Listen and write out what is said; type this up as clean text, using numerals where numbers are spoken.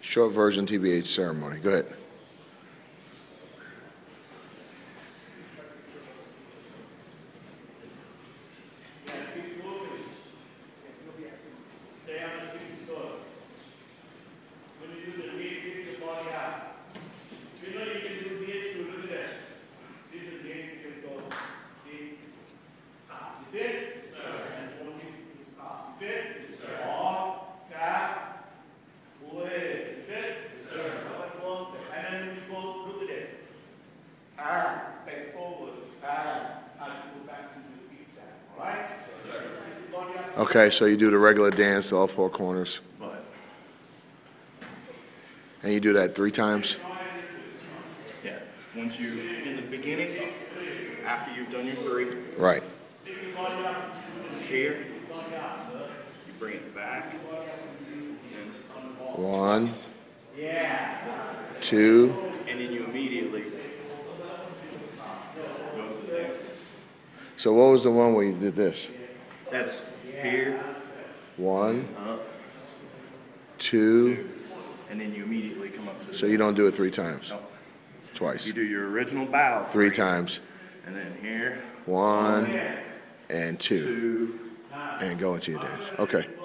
Short version TBH ceremony. Go ahead. Okay, so you do the regular dance to all four corners. And you do that 3 times? Yeah. Once you, in the beginning, after you've done your 3. Right. Here, you bring it back. 1, 2. And then you immediately go to the dance. So what was the one where you did this? That's here. 1, Up. 2. And then you immediately come up to the So you don't do it 3 times? No. Twice. You do your original bow. 3 times. And then here. 1 and 2. 2. And go into your dance. Okay.